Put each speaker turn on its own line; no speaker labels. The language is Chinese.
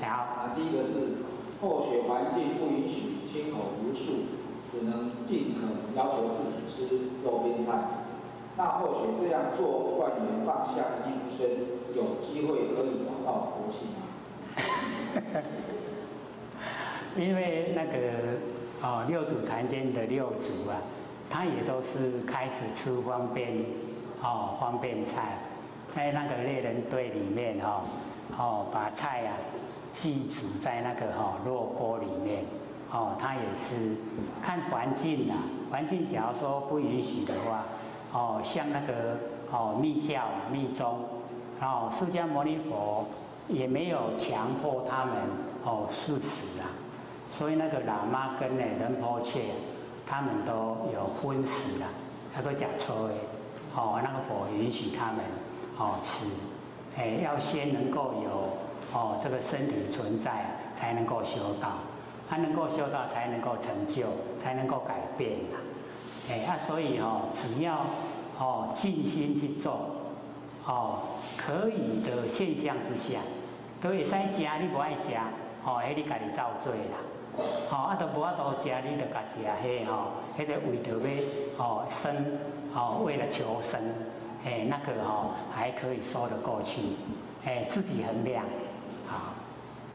好。第一个是后学环境不允许亲口无数，只能尽可能要求自己吃肉边菜。那或许这样做，万元放下一不生，有机会可以找到佛性吗？
因为那个六祖坛间的六祖啊，他也都是开始吃方便菜，在那个猎人队里面把菜啊寄煮在那个肉锅里面他也是看环境啊，环境假如说不允许的话像那个密教密宗释迦牟尼佛也没有强迫他们素食啊。所以那个喇嘛跟仁波切，他们都有荤食啊，那个假抽的，那个佛允许他们吃，要先能够有这个身体存在，才能够修道，能够修道才能够成就，才能够改变啊，所以只要尽心去做，可以的现象之下，都会使吃，你不爱吃，你家己造罪啦。都无法度吃，你就甲吃迄个为着要生为了求生，那个还可以说得过去，自己衡量。